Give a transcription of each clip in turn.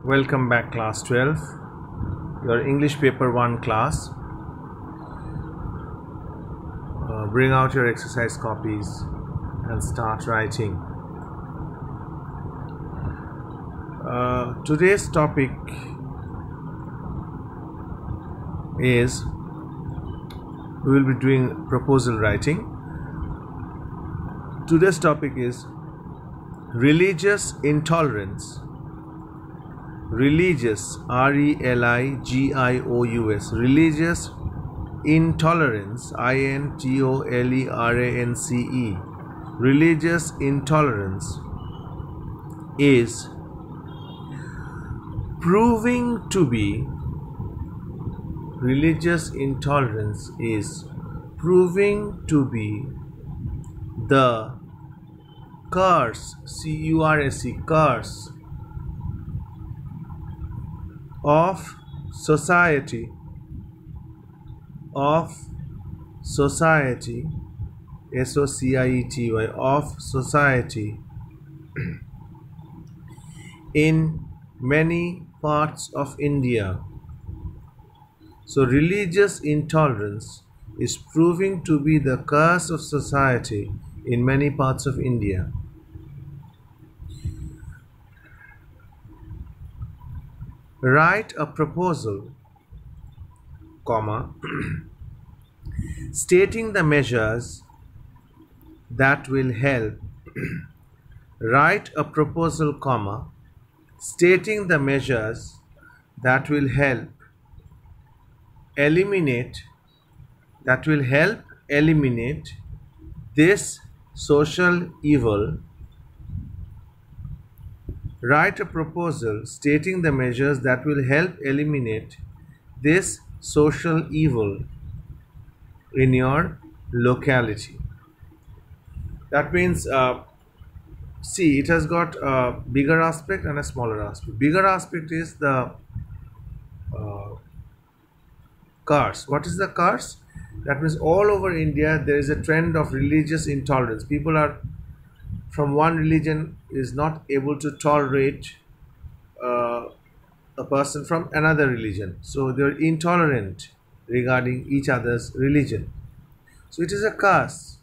Welcome back, class 12, your English paper 1 class. Bring out your exercise copies and start writing. Today's topic is we will be doing proposal writing. Today's topic is religious intolerance. Religious, R-E-L-I-G-I-O-U-S, religious intolerance, I-N-T-O-L-E-R-A-N-C-E, religious intolerance is proving to be the curse, C-U-R-S-E, curse of society, S-O-C-I-E-T-Y, of society in many parts of India. So religious intolerance is proving to be the curse of society in many parts of India. Write a proposal, comma, stating the measures that will help. Write a proposal, comma, stating the measures that will help eliminate this social evil. Write a proposal stating the measures that will help eliminate this social evil in your locality. That means, see, it has got a bigger aspect and a smaller aspect. Bigger aspect is the curse. What is the curse? That means all over India there is a trend of religious intolerance. People are from one religion is not able to tolerate a person from another religion. So they are intolerant regarding each other's religion. So it is a curse.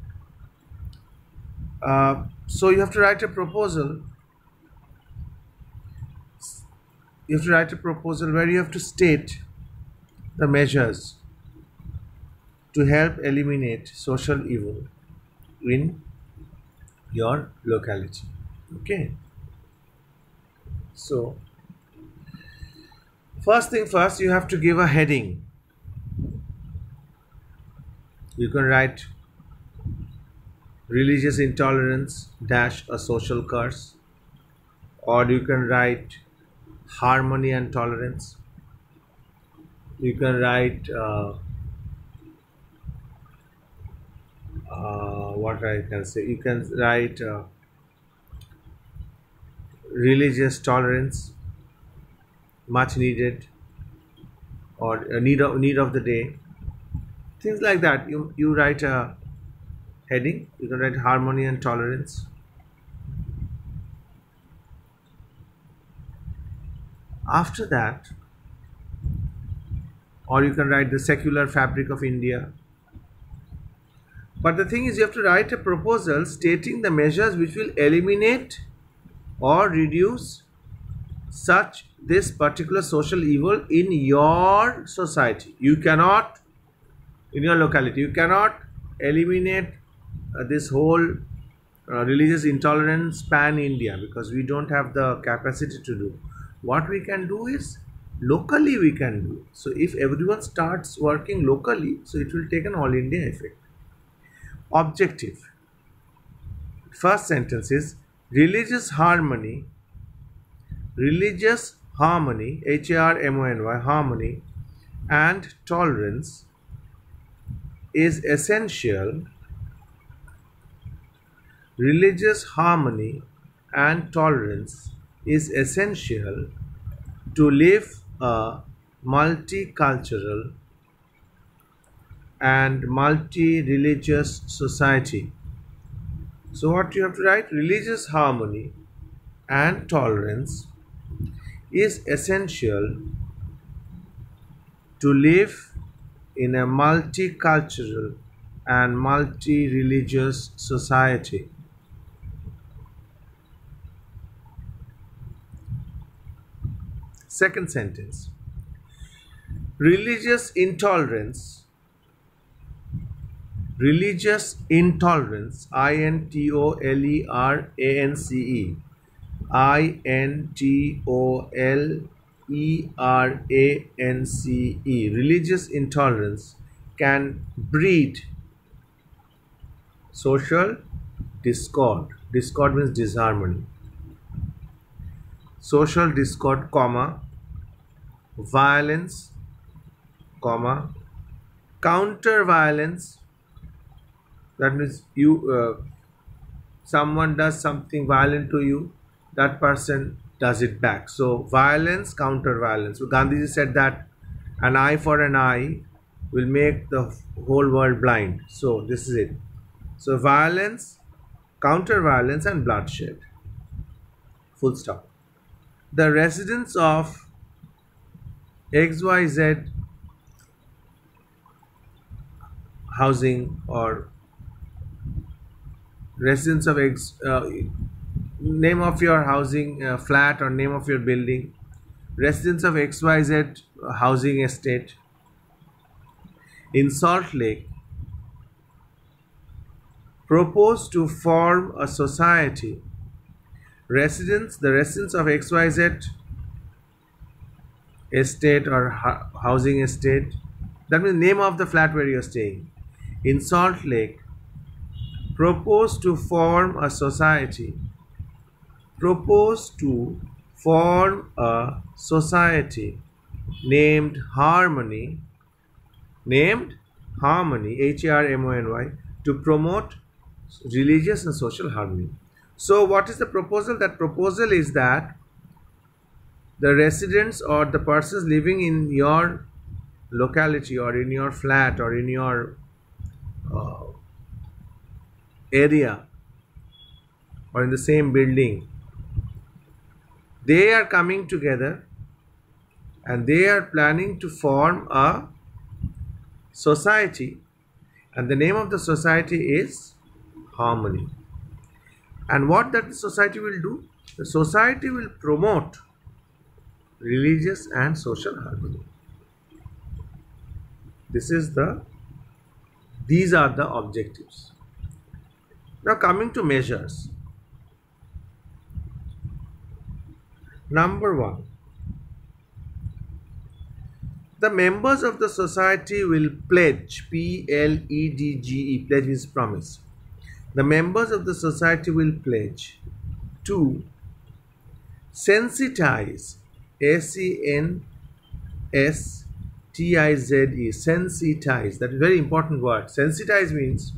So you have to write a proposal. You have to write a proposal where you have to state the measures to help eliminate social evil in your locality. Okay, so first thing first, you have to give a heading. You can write religious intolerance dash a social curse, or you can write harmony and tolerance. You can write what I can say, you can write religious tolerance, much needed, or need of the day, things like that. You write a heading. You can write harmony and tolerance. After that, or you can write the secular fabric of India. But the thing is, you have to write a proposal stating the measures which will eliminate or reduce this particular social evil in your society. You cannot, in your locality, you cannot eliminate this whole religious intolerance pan India, because we don't have the capacity to do. What we can do is locally we can do. So if everyone starts working locally, so it will take an all India effect. Objective. First sentence is religious harmony, H-A-R-M-O-N-Y, harmony and tolerance is essential. Religious harmony and tolerance is essential to live a multicultural and multi-religious society. So what you have to write? Religious harmony and tolerance is essential to live in a multicultural and multi-religious society. Second sentence. Religious intolerance, intolerance, intolerance, religious intolerance can breed social discord. Discord means disharmony. Social discord, comma, violence, comma, counter violence. That means someone does something violent to you, that person does it back. So violence, counter violence. So Gandhiji said that an eye for an eye will make the whole world blind. So this is it. So violence, counter violence, and bloodshed. Full stop. The residents of XYZ housing, or residents of name of your housing flat or name of your building, residents of XYZ housing estate in Salt Lake propose to form a society. The residents of XYZ estate or housing estate, that means name of the flat where you are staying, in Salt Lake, propose to form a society. Propose to form a society named Harmony, Harmony, to promote religious and social harmony. So what is the proposal? That proposal is that the residents or the persons living in your locality or in your flat or in your area or in the same building, they are coming together and they are planning to form a society, and the name of the society is Harmony. And what that society will do? The society will promote religious and social harmony. These are the objectives. Now coming to measures. Number 1. The members of the society will pledge, P-L-E-D-G-E, pledge means promise. The members of the society will pledge to sensitize, S-E-N-S-T-I-Z-E, sensitize. That is a very important word. Sensitize means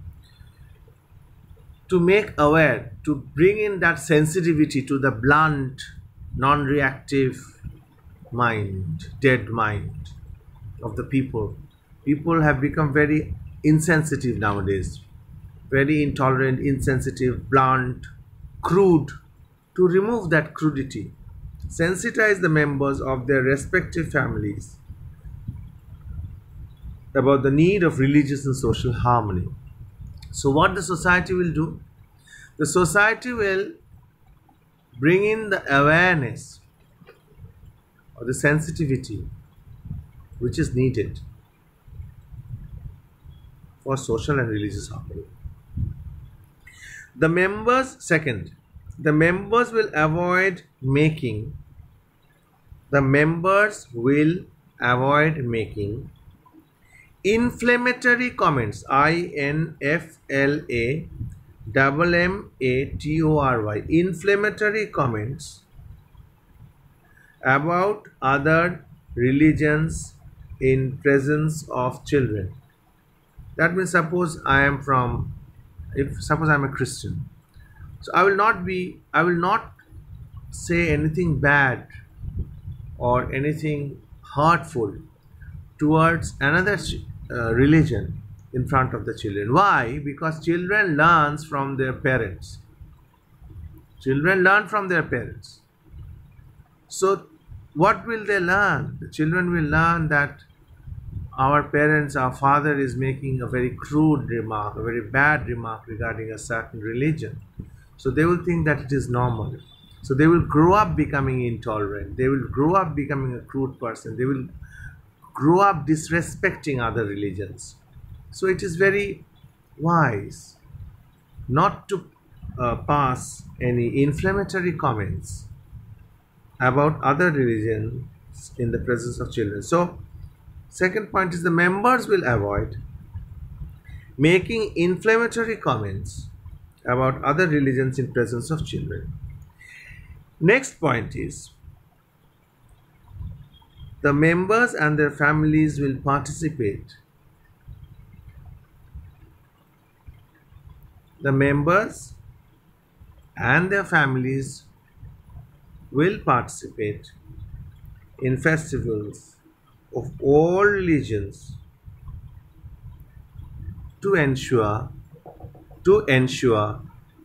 to make aware, to bring in that sensitivity to the blunt, non-reactive mind, dead mind of the people. People have become very insensitive nowadays, very intolerant, insensitive, blunt, crude. To remove that crudity, sensitize the members of their respective families about the need of religious and social harmony. So what the society will do? The society will bring in the awareness or the sensitivity which is needed for social and religious harmony. The members will avoid making inflammatory comments, INFLAMMATORY, inflammatory comments about other religions in presence of children. That means suppose I am a Christian, so I will not say anything bad or anything hurtful towards another religion in front of the children. Why? Because children learn from their parents. So, what will they learn? The children will learn that our parents, our father is making a very crude remark, a very bad remark regarding a certain religion. So they will think that it is normal. So they will grow up becoming intolerant. They will grow up becoming a crude person. They will grow up disrespecting other religions. So it is very wise not to pass any inflammatory comments about other religions in the presence of children. So, second point is the members will avoid making inflammatory comments about other religions in presence of children. Next point is the members and their families will participate. The members and their families will participate in festivals of all religions to ensure to ensure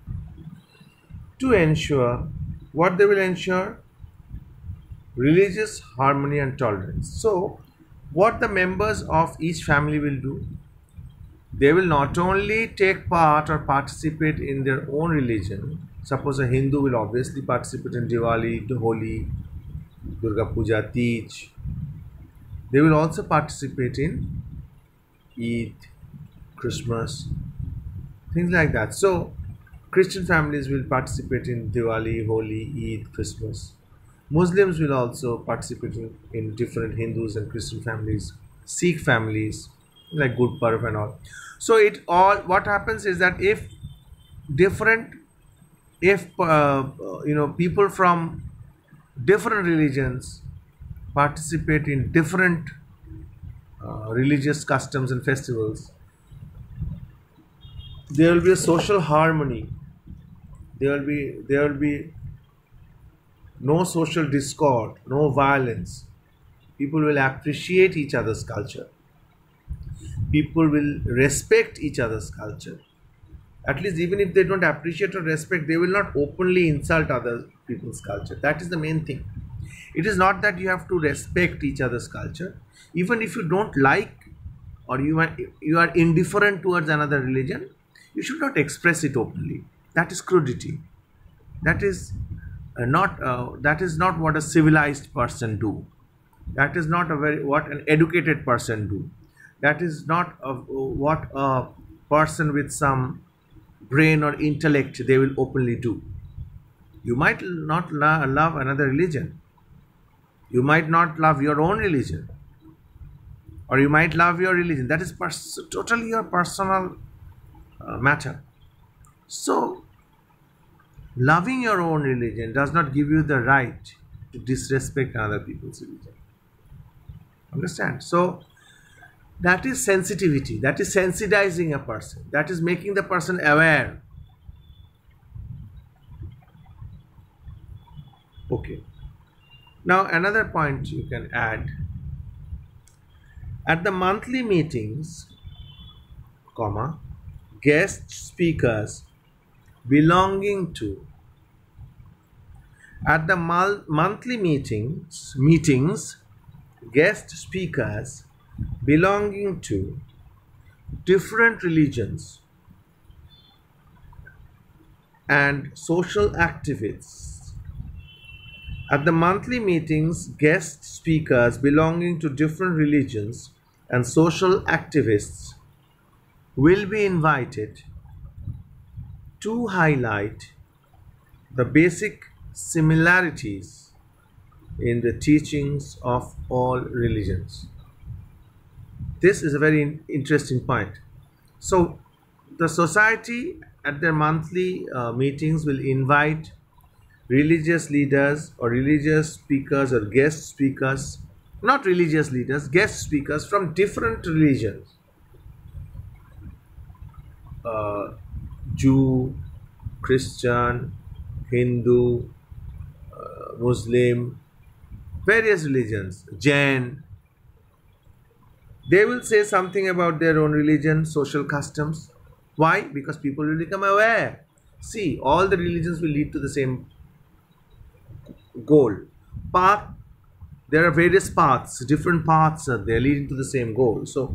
to ensure what they will ensure: religious harmony and tolerance. So what the members of each family will do, they will not only take part or participate in their own religion. Suppose a Hindu will obviously participate in Diwali, Holi, Durga Puja, Tej. They will also participate in Eid, Christmas, things like that. So Christian families will participate in Diwali, Holi, Eid, Christmas. Muslims will also participate in different Hindus and Christian families, Sikh families like Gurparv and all. So it all, what happens is that if different, if people from different religions participate in different religious customs and festivals, there will be a social harmony. There will be no social discord, no violence. People will appreciate each other's culture. People will respect each other's culture. At least, even if they don't appreciate or respect, they will not openly insult other people's culture. That is the main thing. It is not that you have to respect each other's culture. Even if you don't like, or you are indifferent towards another religion, you should not express it openly. That is crudity. That is that is not what a civilized person do. That is not what an educated person do. That is not what a person with some brain or intellect they will openly do. You might not love another religion. You might not love your own religion, or you might love your religion. That is totally your personal matter. So loving your own religion does not give you the right to disrespect other people's religion. Understand? So that is sensitivity. That is sensitizing a person. That is making the person aware. Okay. Now another point you can add. At the monthly meetings, guest speakers belonging to at the monthly meetings, guest speakers belonging to different religions and social activists. At the monthly meetings, guest speakers belonging to different religions and social activists will be invited to highlight the basic similarities in the teachings of all religions. This is a very interesting point. So the society at their monthly meetings will invite religious leaders or religious speakers or guest speakers, not religious leaders, guest speakers from different religions. Jew, Christian, Hindu, Muslim, various religions, Jain. They will say something about their own religion, social customs. Why? Because people will become aware. See, all the religions will lead to the same goal. path, there are various paths, different paths are there leading to the same goal. So,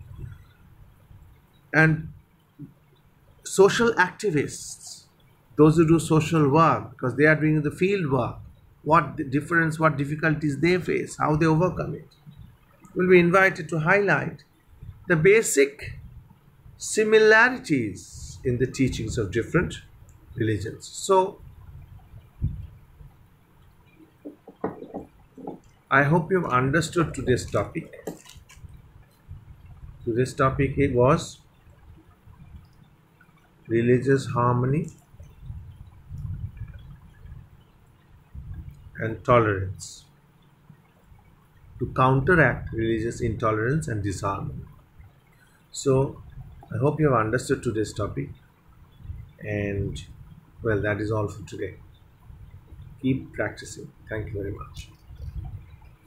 and social activists, those who do social work, because they are doing the field work, what the difference, what difficulties they face, how they overcome it, will be invited to highlight the basic similarities in the teachings of different religions. So, I hope you have understood today's topic. Today's topic was religious harmony and tolerance to counteract religious intolerance and disharmony. So, I hope you have understood today's topic, and well, that is all for today. Keep practicing. Thank you very much.